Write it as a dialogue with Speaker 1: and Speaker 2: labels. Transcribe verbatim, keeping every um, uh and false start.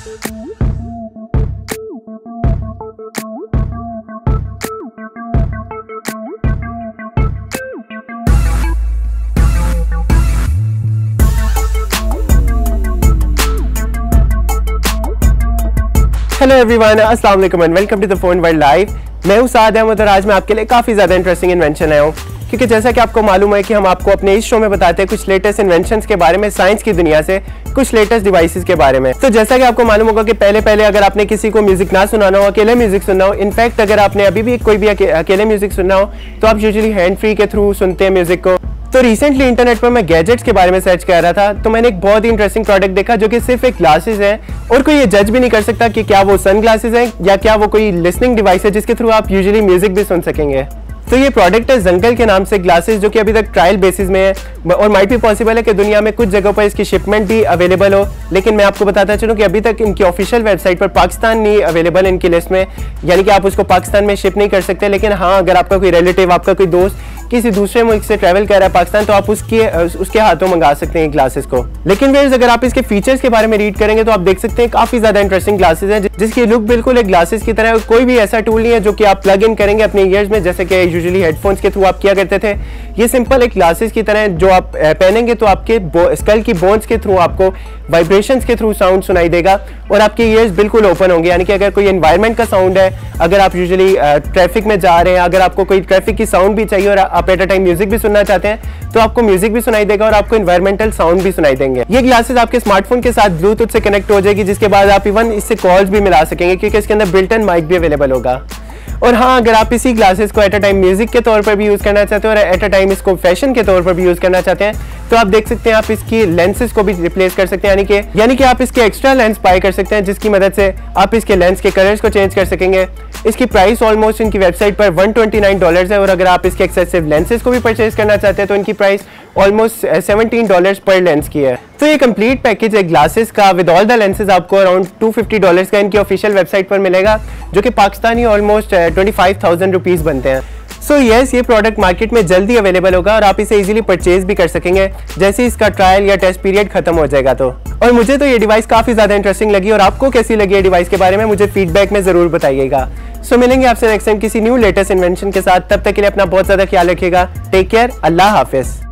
Speaker 1: Hello everyone, अस्सलाम वालेकुम and welcome to the phone world live. मैं हूं साद अहमद और आज मैं आपके लिए काफ़ी ज़्यादा इंटरेस्टिंग इन्वेंशन आया हूँ, क्योंकि जैसा कि आपको मालूम है कि हम आपको अपने इस शो में बताते हैं कुछ लेटेस्ट इन्वेंशंस के बारे में, साइंस की दुनिया से कुछ लेटेस्ट डिवाइसेस के बारे में। तो जैसा कि आपको मालूम होगा कि पहले पहले अगर आपने किसी को म्यूजिक ना सुनाना हो, अकेले म्यूजिक सुनना हो, इनफैक्ट अगर आपने अभी भी कोई भी अकेले म्यूजिक सुनना हो तो आप यूजुअली हैंड फ्री के थ्रू सुनते हैं म्यूजिक को। तो रिसेंटली इंटरनेट पर मैं गैजेट्स के बारे में सर्च कर रहा था, तो मैंने एक बहुत ही इंटरेस्टिंग प्रोडक्ट देखा जो कि सिर्फ एक ग्लासेस है और कोई ये जज भी नहीं कर सकता कि क्या वो सन ग्लासेस हैं या क्या वो कोई लिसनिंग डिवाइस है जिसके थ्रू आप यूजुअली म्यूजिक भी सुन सकेंगे। तो ये प्रोडक्ट है जंगल के नाम से ग्लासेस, जो कि अभी तक ट्रायल बेसिस में है और माइट भी पॉसिबल है कि दुनिया में कुछ जगहों पर इसकी शिपमेंट भी अवेलेबल हो, लेकिन मैं आपको बताता चलूँ कि अभी तक इनकी ऑफिशियल वेबसाइट पर पाकिस्तान नहीं अवेलेबल है इनकी लिस्ट में, यानी कि आप उसको पाकिस्तान में शिप नहीं कर सकते। लेकिन हाँ, अगर आपका कोई रिलेटिव, आपका कोई दोस्त किसी दूसरे मुल्क से ट्रैवल कर रहा है पाकिस्तान, तो आप उसके उसके हाथों मंगा सकते हैं ग्लासेस को। लेकिन व्यूअर्स, अगर आप इसके फीचर्स के बारे में रीड करेंगे तो आप देख सकते हैं काफी ज्यादा इंटरेस्टिंग ग्लासेस हैं, जिसकी लुक बिल्कुल एक ग्लासेस की तरह है। कोई भी ऐसा टूल नहीं है जो कि आप प्लग इन करेंगे अपने ईयर्स में, जैसे कि यूजुअली हेडफोन्स के थ्रू आप किया करते थे। ये सिंपल एक ग्लासेस की तरह है जो आप पहनेंगे तो आपके स्कल की बोन्स के थ्रू आपको वाइब्रेशंस के थ्रू साउंड सुनाई देगा और आपके ईयर्स बिल्कुल ओपन होंगे। यानी कि अगर कोई एनवायरनमेंट का साउंड है, अगर आप यूजुअली ट्रैफिक में जा रहे हैं, अगर आपको कोई ट्रैफिक की साउंड भी चाहिए और आप एट अ टाइम म्यूजिक भी सुनना चाहते हैं, तो आपको म्यूजिक भी सुनाई देगा और आपको एनवायरमेंटल साउंड भी सुनाई देंगे। ये ग्लासेस आपके स्मार्टफोन के साथ ब्लूटूथ से कनेक्ट हो जाएगी, जिसके बाद आप इवन इससे कॉल्स भी मिला सकेंगे क्योंकि इसके अंदर बिल्ट इन माइक भी अवेलेबल होगा। और हाँ, अगर आप इसी ग्लासेस को एट अ टाइम म्यूजिक के तौर पर भी यूज़ करना चाहते हैं और एट अ टाइम इसको फैशन के तौर पर भी यूज़ करना चाहते हैं, तो आप देख सकते हैं आप इसकी लेंसेज को भी रिप्लेस कर सकते हैं, यानी कि यानी कि आप इसके एक्स्ट्रा लेंस बाय कर सकते हैं, जिसकी मदद से आप इसके लेंस के कलर्स को चेंज कर सकेंगे। इसकी प्राइस ऑलमोस्ट इनकी वेबसाइट पर वन ट्वेंटी नाइन डॉलर्स है और अगर आप इसके एक्सेसिव लेंसेज को भी परचेज करना चाहते हैं तो इनकी प्राइस ऑलमोस्ट सेवनटीन डॉलर्स पर लेंस की है। तो ये कंप्लीट पैकेज है ग्लासेस का विद ऑल द लेंसेज आपको अराउंड टू फिफ्टी डॉलर्स का इनकी ऑफिशियल वेबसाइट पर मिलेगा, जो कि Pakistani almost twenty five thousand rupees बनते हैं। सो so येस yes, ये प्रोडक्ट मार्केट में जल्दी अवेलेबल होगा और आप इसे इजीली परचेज भी कर सकेंगे जैसे इसका ट्रायल या टेस्ट पीरियड खत्म हो जाएगा तो। और मुझे तो ये डिवाइस काफ़ी ज़्यादा इंटरेस्टिंग लगी और आपको कैसी लगी ये डिवाइस के बारे में मुझे फीडबैक में ज़रूर बताइएगा। सो so, मिलेंगे आपसे नेक्स्ट टाइम किसी न्यू लेटेस्ट इन्वेंशन के साथ। तब तक के लिए अपना बहुत ज़्यादा ख्याल रखिएगा। टेक केयर, अल्लाह हाफिज़।